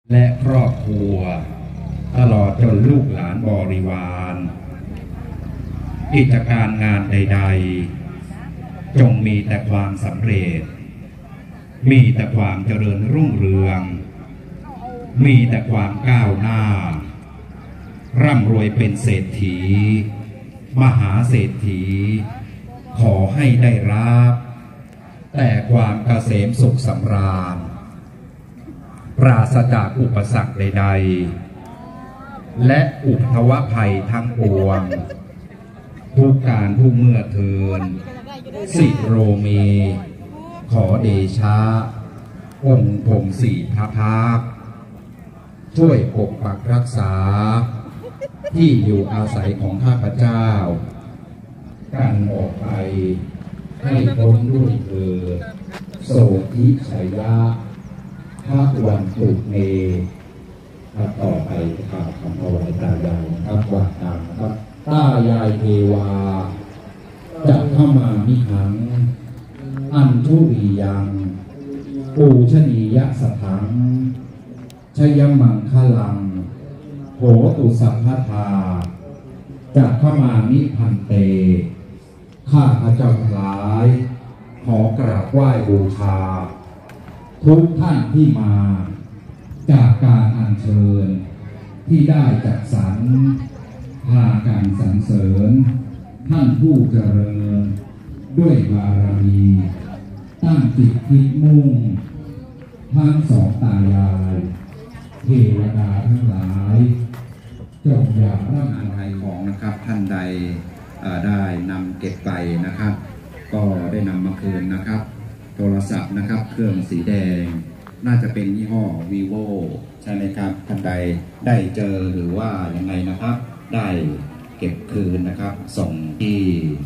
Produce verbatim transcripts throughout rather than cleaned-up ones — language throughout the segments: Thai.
และครอบครัวตลอดจนลูกหลานบริวารกิจการงานใดๆจงมีแต่ความสำเร็จมีแต่ความเจริญรุ่งเรืองมีแต่ความก้าวหน้าร่ำรวยเป็นเศรษฐีมหาเศรษฐีขอให้ได้รับแต่ความเกษมสุขสำราญปราศจากอุปสรรคใดๆและอุทวภัยทั้งปวงทุกการทุกเมื่อเทินสิโรเมขอเดชะองค์พรหมสี่พระภาคช่วยปกปักรักษาที่อยู่อาศัยของข้าพเจ้ากันออกไปให้พ้นด้วยเถิดโสทิชัยยะภาควันตุเมครับต่อไปครับคำถวายตายายนะครับว่าตามนะครับตายายเทวาจะเข้ามามิหังอันทุรียังปูชนียสถังชยมังคลังโหตุสัพพทาจะเข้ามามิพันเตข้าพระเจ้าทั้งหลายขอกราบไหว้บูชาทุกท่านที่มาจากการอัญเชิญที่ได้จัดสรรพากันสรรเสริญท่านผู้เจริญด้วยบารมีตั้งจิตคิดมุ่งทั้งสองตายายเทวดาทั้งหลายจงอย่าร่ำอะไรของนะครับท่านใดได้นำเก็บไปนะครับก็ได้นำมาคืนนะครับโทรศัพท์นะครับเครื่องสีแดงน่าจะเป็นยี่ห้อ vivo ใช่ไหมครับท่านใดได้เจอหรือว่ายังไงนะครับได้เก็บคืนนะครับส่งที่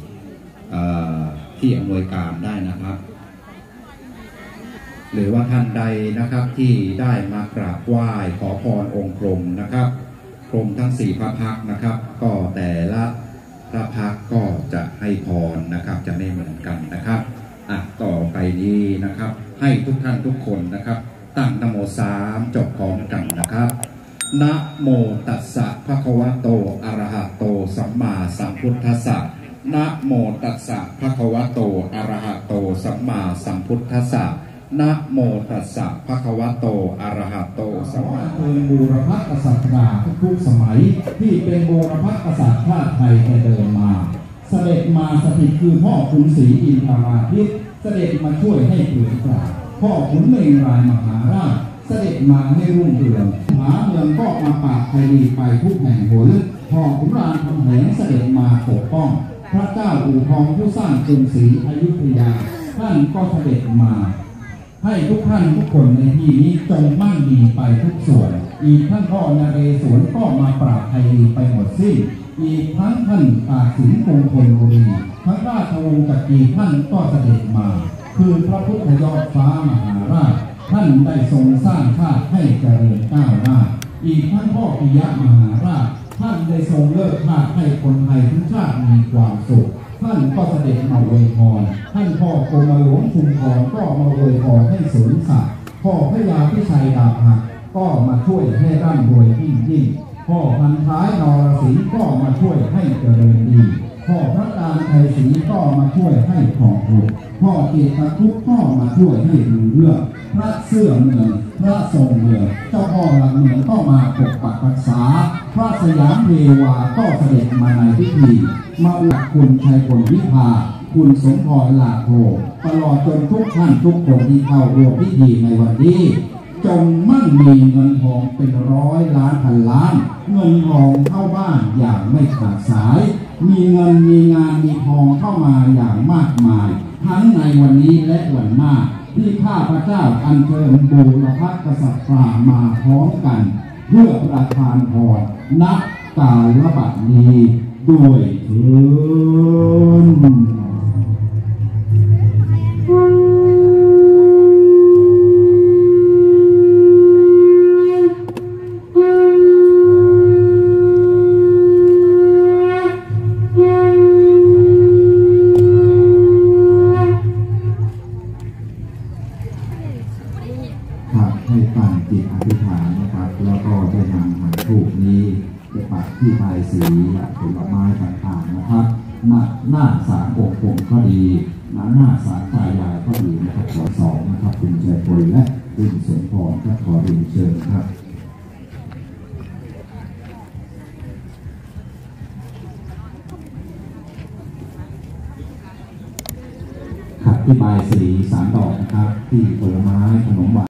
ที่อำนวยการได้นะครับหรือว่าท่านใดนะครับที่ได้มากราบไหว้ขอพรองค์พรหมนะครับพรหมทั้งสี่พระพักตร์นะครับก็แต่ละพระพักตร์ก็จะให้พรนะครับจะไม่เหมือนกันนะครับอ่ะต่อไปนี้นะครับให้ทุกท่านทุกคนนะครับตั้งนะโมสามจบของกันนะครับนะโมตัสสะภะคะวะโตอะระหะโตสัมมาสัมพุทธัสสะนะโมตัสสะภะคะวะโตอะระหะโตสัมมาสัมพุทธัสสะนะโมตัสสะภะคะวะโตอะระหะโตสัมมาเป็นบูรพกษัตริย์ทุกสมัยที่เป็นบูรพกษัตริย์ชาติไทยแต่เดิมมาเสด็จมาสถิตคือพ่อขุนศรีอินทราทิตเสด็จมาช่วยให้เปลี่ยนแปลงพ่อขุนเมงรายมหาราชเสด็จมาให้รุ่งเรืองหาเมืองก็มาปราบภัยดีไปทุกแห่งหนพ่อขุนรามคำแหงเสด็จมาปกป้องพระเจ้าอู่ทองผู้สร้างกรุงศรีอยุธยาท่านก็เสด็จมาให้ทุกท่านทุกคนในที่นี้จงมั่นดีไปทุกส่วนอีกท่านพ่อนเรศวรก็มาปราบภัยดีไปหมดสิ้นอีกทั้งท่านตากสินคงทนบุรีทั้งราชวงศ์จักรีท่านก็เสด็จมาคือพระพุทธยอดฟ้ามหาราชท่านได้ทรงสร้างชาติให้เจริญก้าวหน้าอีกทั้งพ่อปิยมหาราชท่านได้ทรงเลิกชาติให้คนไทยทั้งชาติมีความสุขท่านก็เสด็จมาอวยพรท่านพ่อกรมหลวงชุมพรก็มาอวยพรให้สวนสัตว์พ่อพระยาพิชัยดาบหักก็มาช่วยให้ร่ำรวยยิ่งยิ่งพ่อพันท้ายนรสิงห์ก็มาช่วยให้เจริญดีพ่อพระการไทยศรีก็มาช่วยให้ครองบุตรพ่อเกตทุกก็มาช่วยให้ดูเรื่องพระเสื้อเมืองพระทรงเมืองเจ้าพ่อหลังเมืองก็มาปกปักรักษาพระสยามเทวาก็เสด็จมาในพิธีมาอวดคุณชัยพลวิภาคุณสมพรลาโภตลอดจนทุกท่านทุกคนที่เข้าร่วมพิธีในวันนี้จงมั่งมีเงินทองเป็นร้อยล้านพันล้านเงินทองเข้าบ้านอย่างไม่ขาดสายมีเงินมีงานมีทองเข้ามาอย่างมากมายทั้งในวันนี้และวันหน้าที่ข้าพระเจ้าอัญเชิญบูรพกษัตริย์มาพร้อมกันเพื่อประทานพรณกาลบัดนี้ด้วยเถิดให้ตั้งจิตอธิษฐานนะครับที่ใบสีผลไม้ต่างๆนะครับหน้าหน้าสารองค์ผมก็ดีหน้าหน้าสารตายายก็ดีนะครับขอสองนะครับคุณชัยพลและคุณสมพรก็ขอเรียนเชิญครับขับที่ใบสีสามดอกนะครับที่ผลไม้ขนมหวาน